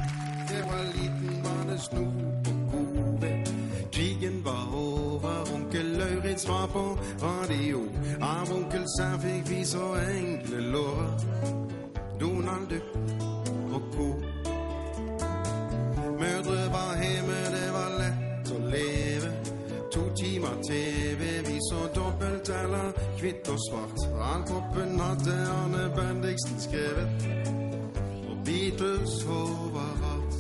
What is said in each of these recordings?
Jeg var liten, var det snu på gode. Krigen var over, onkel Laurits var på radio. Av onkel Sær fikk vi så enkle lover. Donald Duck og ko. Mødre var hjemme, det var lett å leve. 2 timer TV, vi så dobbelt eller kvitt og svart. All kroppen hadde Arne Bendiksen skrevet, og Beatles overalt.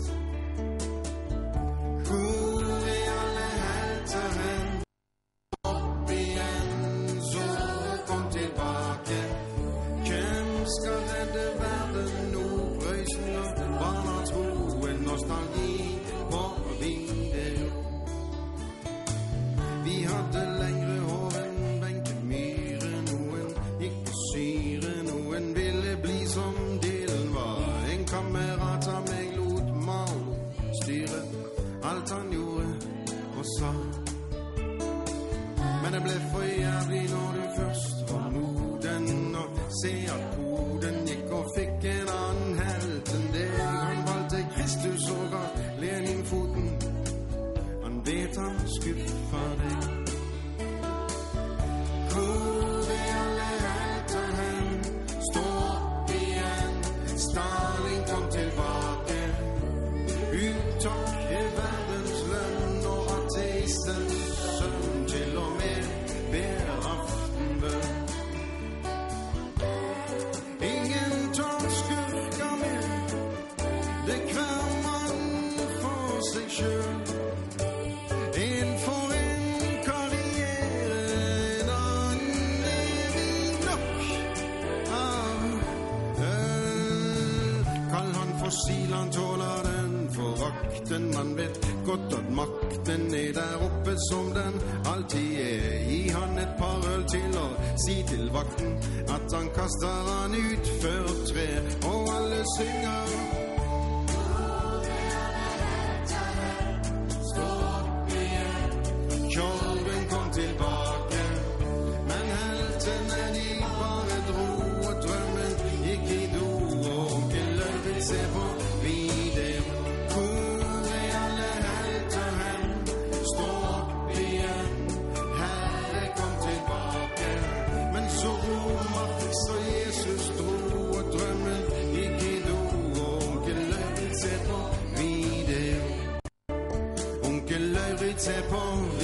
Hvor er alle helter hen? Opp igjen, så kom tilbake. Hvem skal redde verden nå? Prøysen og barnetroen, nostalgi på video. Vi hadde lengre hår enn Benke Myhre. Noen gikk på syre, noen ville bli som Dylan var. En kamerat av meg lot Mao styre alt han gjorde og sa. Men det ble for jævlig når du først var moden, og se at koden gikk og fikk en annen helt enn deg. Han valgte Kristus og ga Lenin foten. Han vet han skuffa deg. Hvor er alle helter hen? Stå opp igjen. Stalin kom tilbake. Uttak er verdens lønn, og ateistens sønn til og med ber aftenbønn. Ingen tar skurker med. Det er hver mann for seg sjøl. En for en karriere, en annen er vi nok av øl. Kall han fossil, han tåler den forakten. Han vet godt at makten er der oppe som den alltid er. Gi han et par øl til og si til vakten at han kaster han ut før 3, og alle synger. Kjolven kom tilbake, men heltene de bare dro, og drømmen gikk i do, og onkel Laurits ser på video. Hvor er alle helter hen? Stå opp igjen, Herre kom tilbake. Men så Marx og Jesus dro, og drømmen gikk i do, og onkel Laurits ser på video. Onkel Laurits ser på video.